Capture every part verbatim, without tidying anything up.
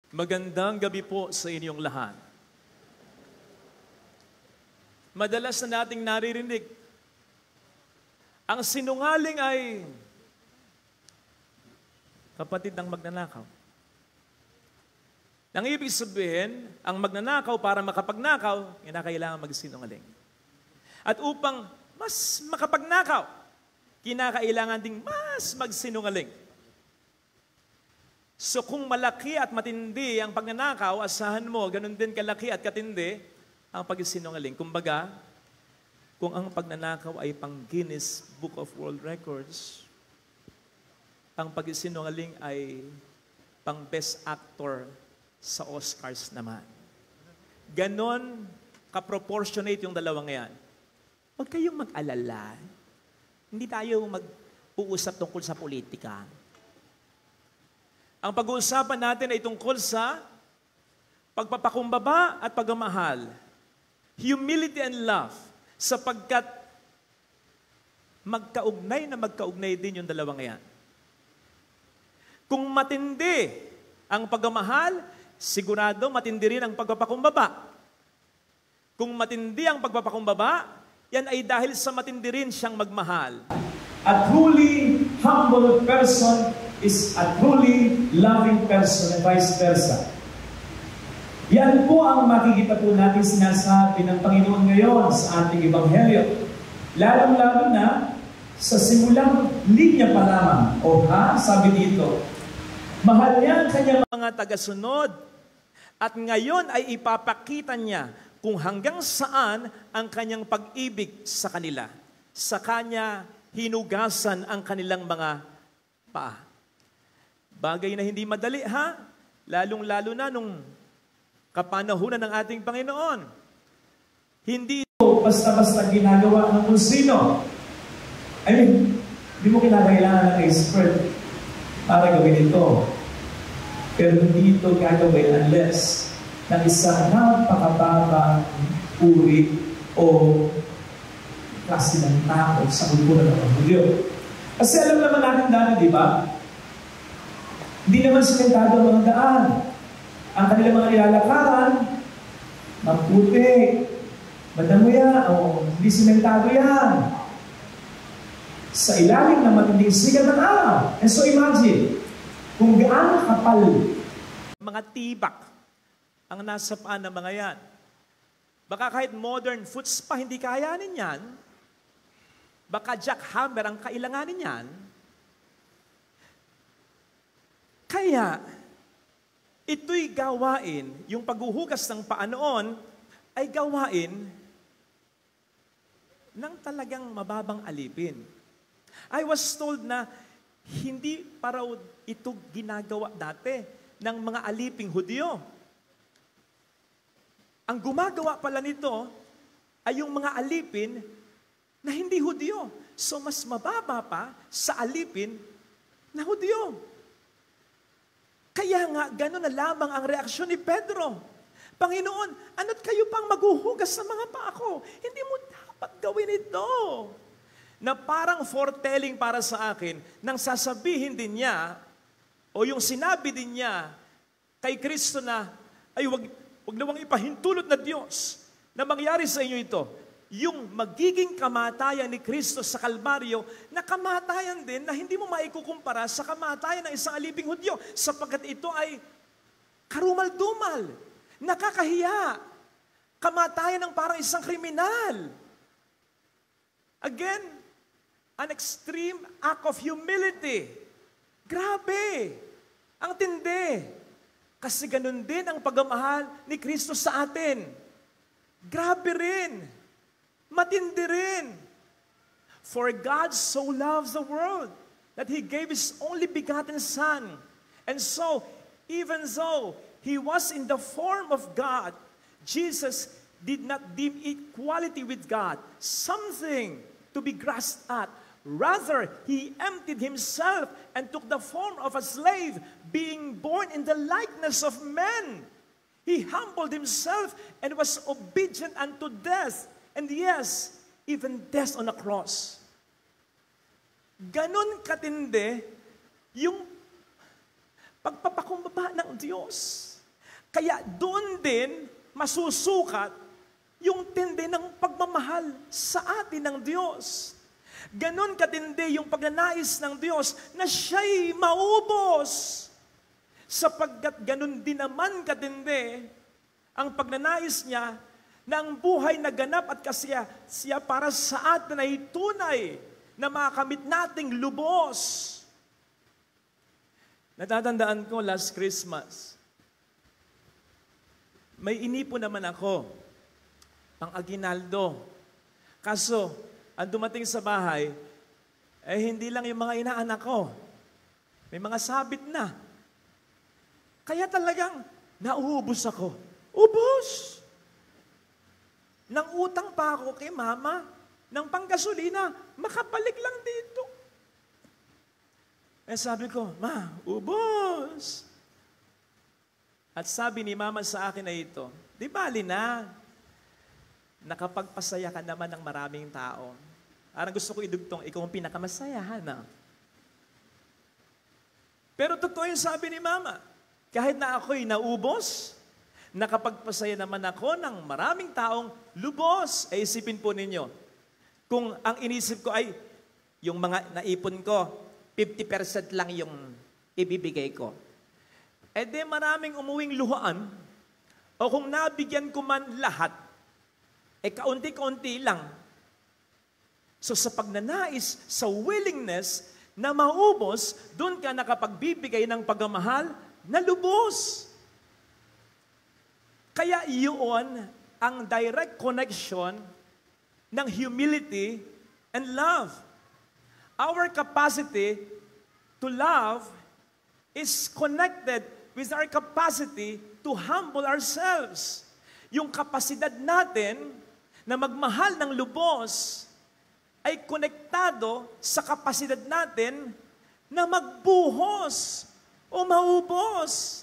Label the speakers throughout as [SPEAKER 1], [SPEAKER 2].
[SPEAKER 1] Magandang gabi po sa inyong lahat. Madalas na nating naririnig, ang sinungaling ay kapatid ng magnanakaw. Nang ibig sabihin, ang magnanakaw para makapagnakaw, kinakailangan magsinungaling. At upang mas makapagnakaw, kinakailangan ding mas magsinungaling. So kung malaki at matindi ang pagnanakaw, asahan mo, ganun din kalaki at katindi ang pagsinungaling. Kumbaga, kung ang pagnanakaw ay pang Guinness Book of World Records, ang pagsinungaling ay pang Best Actor sa Oscars naman. Ganon ka-proportionate yung dalawang yan. Huwag kayong mag-alala. Hindi tayo mag-uusap tungkol sa politika. Ang pag-uusapan natin ay tungkol sa pagpapakumbaba at pagmamahal. Humility and love. Sapagkat magkaugnay na magkaugnay din yung dalawang yan. Kung matindi ang pagmamahal, sigurado matindi rin ang pagpapakumbaba. Kung matindi ang pagpapakumbaba, yan ay dahil sa matindi rin siyang magmahal.
[SPEAKER 2] A truly humble person is a truly loving person and vice versa. Yan po ang makikita po natin sinasabi ng Panginoon ngayon sa ating Ebanghelyo. Lalong-lalo na sa simulang linya pa lamang. O ha, sabi dito, mahal niya ang kanyang
[SPEAKER 1] mga tagasunod at ngayon ay ipapakita niya kung hanggang saan ang kanyang pag-ibig sa kanila. Sa kanya hinugasan ang kanilang mga paa. Bagay na hindi madali, ha? Lalong-lalo na nung kapanahunan ng ating Panginoon. Hindi
[SPEAKER 2] ito basta-basta ginagawa ng kung sino. I mean, hindi mo kinakailangan ng expert para gawin ito. Pero hindi ito gagawin unless ng isang napakababang uri o klase ng tao sa kultura ng mga Hudyo. Kasi alam naman natin dati, di ba? Hindi naman simentado ang mga daan. Ang kanilang mga nilalakaran, maputi, madamuya, o hindi simentado yan. Sa ilalim ng matinding sigat ng araw. And so imagine, kung gaano kapal
[SPEAKER 1] mga tibak ang nasa paan ng mga yan. Baka kahit modern foots pa hindi kayanin yan. Baka jackhammer ang kailanganin yan. Kaya, ito'y gawain, yung paghuhugas ng paa noon, ay gawain ng talagang mababang alipin. I was told na hindi pa raw ito ginagawa dati ng mga aliping Hudyo. Ang gumagawa pala nito ay yung mga alipin na hindi Hudyo. So mas mababa pa sa alipin na Hudyo. Kaya nga, gano'n na lamang ang reaksyon ni Pedro. Panginoon, ano't kayo pang maghuhugas sa mga paa ko? Hindi mo dapat gawin ito. Na parang foretelling para sa akin, nang sasabihin din niya, o yung sinabi din niya kay Kristo na, ay wag, wag nawang ipahintulot na Diyos na mangyari sa inyo ito. Yung magiging kamatayan ni Kristo sa Kalbaryo, na kamatayan din na hindi mo maikukumpara sa kamatayan ng isang aliping Hudyo, sapagkat ito ay karumal-dumal, nakakahiya, kamatayan ng parang isang kriminal. Again, an extreme act of humility. Grabe! Ang tindi. Kasi ganun din ang pagmamahal ni Kristo sa atin. Grabe rin. Matindi rin. For God so loves the world that He gave His only begotten Son. And so, even though He was in the form of God, Jesus did not deem equality with God something to be grasped at. Rather, He emptied Himself and took the form of a slave, being born in the likeness of men. He humbled Himself and was obedient unto death. And yes, even death on a cross. Ganon katindi yung pagpapakumbaba ng Diyos. Kaya doon din masusukat yung tindi ng pagmamahal sa atin ng Diyos. Ganon katindi yung pagnanais ng Diyos na siya'y maubos. Sapagkat ganon din naman katindi ang pagnanais niya na ang buhay na ganap at kasiya siya para sa atin ay tunay na makamit nating lubos. Natatandaan ko last Christmas, may inipo naman ako, pang aginaldo. Kaso, ang dumating sa bahay, eh hindi lang yung mga inaanak ko. May mga sabit na. Kaya talagang nauubos ako. Ubos! Nang utang pa ako kay mama, ng panggasolina, makabalik lang dito. Eh sabi ko, Ma, ubos! At sabi ni mama sa akin na ito, di bali na, nakapagpasaya ka naman ng maraming tao. Parang gusto ko idugtong, ikaw ang pinakamasayahan na. Pero totoo yung sabi ni mama, kahit na ako'y naubos, nakapagpasaya naman ako ng maraming taong lubos. Ay isipin po ninyo, kung ang inisip ko ay yung mga naipon ko, fifty percent lang yung ibibigay ko. E di maraming umuwing luhaan, o kung nabigyan ko man lahat, eh kaunti-kaunti lang. So sa pagnanais, sa willingness na maubos, doon ka nakapagbibigay ng pagmamahal na lubos. Kaya iyon ang direct connection ng humility and love. Our capacity to love is connected with our capacity to humble ourselves. Yung kapasidad natin na magmahal ng lubos ay konektado sa kapasidad natin na magbuhos o maubos.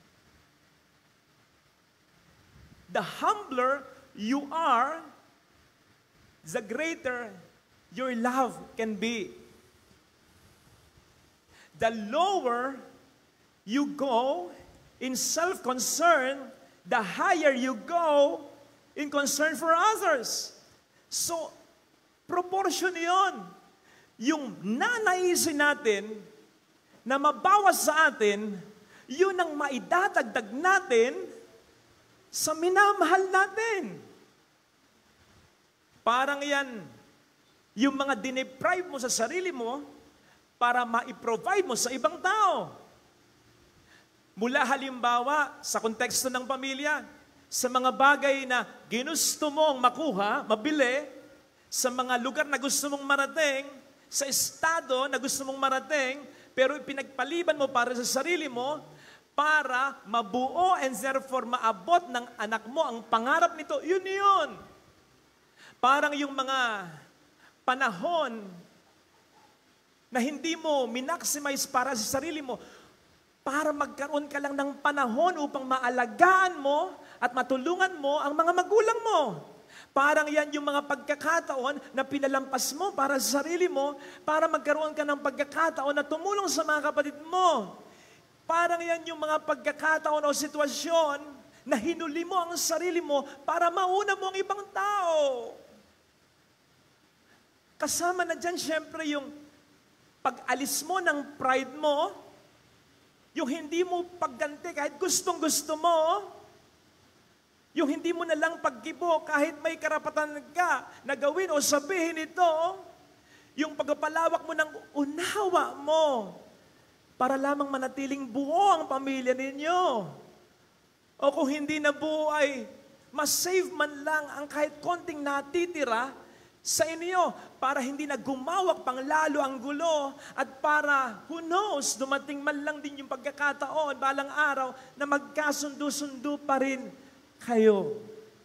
[SPEAKER 1] The humbler you are, the greater your love can be. The lower you go in self-concern, the higher you go in concern for others. So, proportion yun. Yung nanaisin natin na mabawas sa atin, yun ang maidadagdag natin sa minamahal natin. Parang yan, yung mga dineprive mo sa sarili mo para ma-provide mo sa ibang tao. Mula halimbawa, sa konteksto ng pamilya, sa mga bagay na ginusto mong makuha, mabili, sa mga lugar na gusto mong marating, sa estado na gusto mong marating, pero pinagpaliban mo para sa sarili mo, para mabuo and therefore maabot ng anak mo ang pangarap nito, yun yun. Parang yung mga panahon na hindi mo minaximize para sa sarili mo, para magkaroon ka lang ng panahon upang maalagaan mo at matulungan mo ang mga magulang mo. Parang yan yung mga pagkakataon na pinalampas mo para sa sarili mo, para magkaroon ka ng pagkakataon na tumulong sa mga kapatid mo. Parang yan yung mga pagkakataon o sitwasyon na hinuli mo ang sarili mo para mauna mo ang ibang tao. Kasama na dyan, syempre, yung pag-alis mo ng pride mo, yung hindi mo pagganti kahit gustong-gusto mo, yung hindi mo na lang paggibo kahit may karapatan ka na gawin o sabihin ito, yung pagpapalawak mo ng unawa mo para lamang manatiling buo ang pamilya ninyo. O kung hindi na buo ay mas-save man lang ang kahit konting natitira sa inyo para hindi na gumawak pang lalo ang gulo at para, who knows, dumating man lang din yung pagkakataon balang araw na magkasundo-sundo pa rin kayo.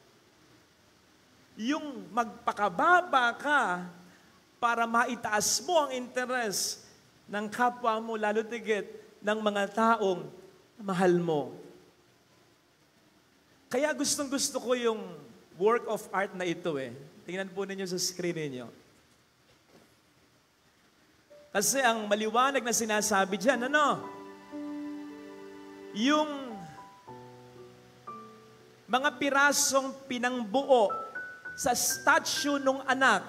[SPEAKER 1] Yung magpakababa ka para maitaas mo ang interes ng kapwa mo, lalo tigit ng mga taong mahal mo. Kaya gustong-gusto ko yung work of art na ito eh. Tingnan po ninyo sa screen ninyo. Kasi ang maliwanag na sinasabi dyan, ano? Yung mga pirasong pinangbuo sa statue ng anak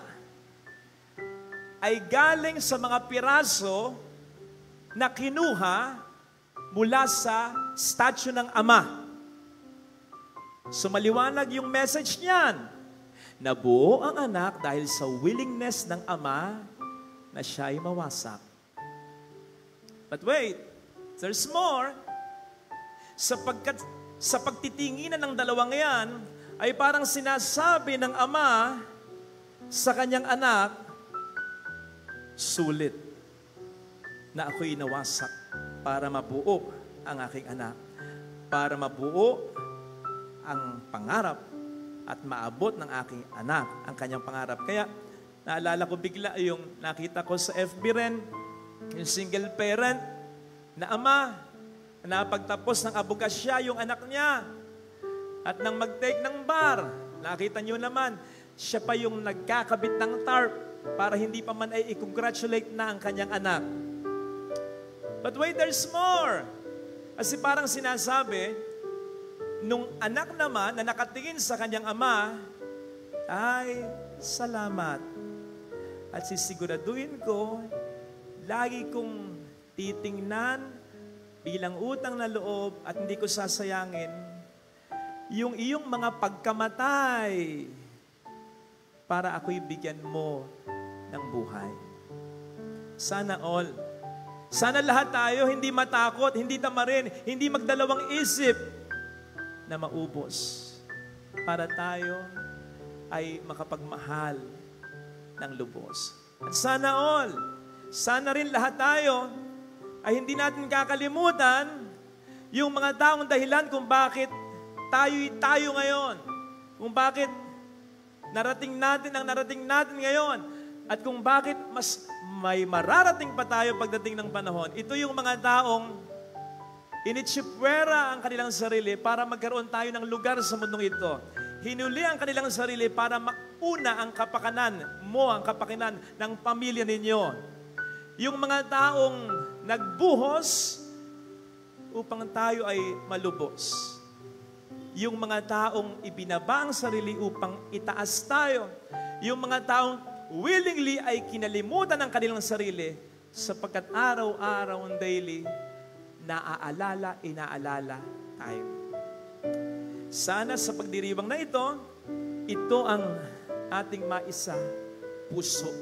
[SPEAKER 1] ay galing sa mga piraso na kinuha mula sa statue ng ama. So maliwanag yung message niyan. Nabuo ang anak dahil sa willingness ng ama na siya ay mawasak. But wait, there's more. Sapagkat sa pagtitinginan ng dalawang yan, ay parang sinasabi ng ama sa kanyang anak, sulit na ako'y nawasak para mabuo ang aking anak, para mabuo ang pangarap at maabot ng aking anak ang kanyang pangarap. Kaya naalala ko bigla yung nakita ko sa F B rin, yung single parent na ama na pagtapos ng abogasya yung anak niya at nang mag-take ng bar, nakita niyo naman, siya pa yung nagkakabit ng tarp para hindi pa man ay i-congratulate na ang kanyang anak. But wait, there's more. Kasi parang sinasabi, nung anak naman na nakatingin sa kanyang ama, ay, salamat. At sisiguraduhin ko, lagi kong titingnan bilang utang na loob at hindi ko sasayangin yung iyong mga pagkamatay para ako'y bigyan mo ng buhay. Sana all. Sana lahat tayo hindi matakot, hindi tamarin, hindi magdalawang isip na maubos para tayo ay makapagmahal ng lubos. At sana all, sana rin lahat tayo ay hindi natin kakalimutan yung mga taong dahilan kung bakit tayo'y tayo ngayon. Kung bakit narating natin ang narating natin ngayon. At kung bakit mas may mararating pa tayo pagdating ng panahon. Ito yung mga taong initsipwera ang kanilang sarili para magkaroon tayo ng lugar sa mundong ito. Hinuli ang kanilang sarili para mauna ang kapakanan mo, ang kapakanan ng pamilya ninyo. Yung mga taong nagbuhos upang tayo ay malubos. Yung mga taong ibinaba ang sarili upang itaas tayo. Yung mga taong willingly ay kinalimutan ang kanilang sarili sapagkat araw-araw daily naaalala, inaalala tayo. Sana sa pagdiriwang na ito, ito ang ating maisa puso.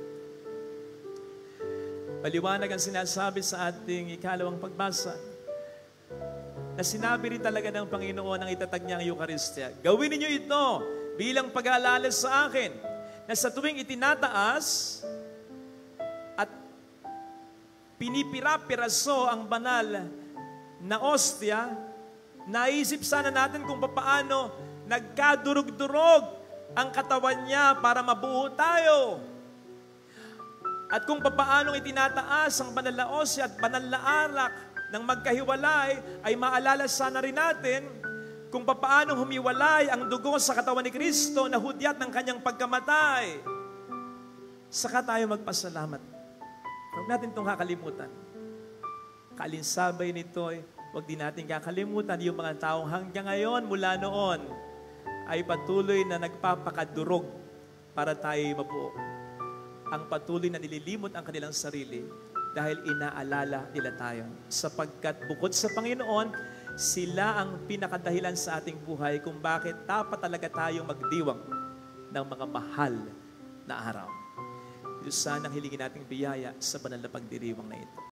[SPEAKER 1] Paliwanag ang sinasabi sa ating ikalawang pagbasa na sinabi rin talaga ng Panginoon ang itatag niya ang Eucharistia. Gawin ninyo ito bilang pag-aalala sa akin na sa tuwing itinataas at pinipira-piraso ang banal na ostia, naisip sana natin kung paano nagkadurog-durog ang katawan niya para mabuo tayo. At kung paano itinataas ang banal na ostia at banal na alak ng magkahiwalay, ay maalala sana rin natin kung paano humiwalay ang dugo sa katawan ni Kristo na hudyat ng kanyang pagkamatay. Saka tayo magpasalamat. Huwag natin itong kakalimutan. Kalinsabay nito, eh, huwag din natin kakalimutan yung mga taong hanggang ngayon, mula noon, ay patuloy na nagpapakadurog para tayo mabuo. Ang patuloy na nililimot ang kanilang sarili dahil inaalala nila tayo. Sapagkat bukod sa Panginoon, sila ang pinakadahilan sa ating buhay kung bakit dapat talaga tayong magdiwang ng mga mahal na araw. Diyos, sanang hilingin nating biyaya sa banal na pagdiriwang na ito.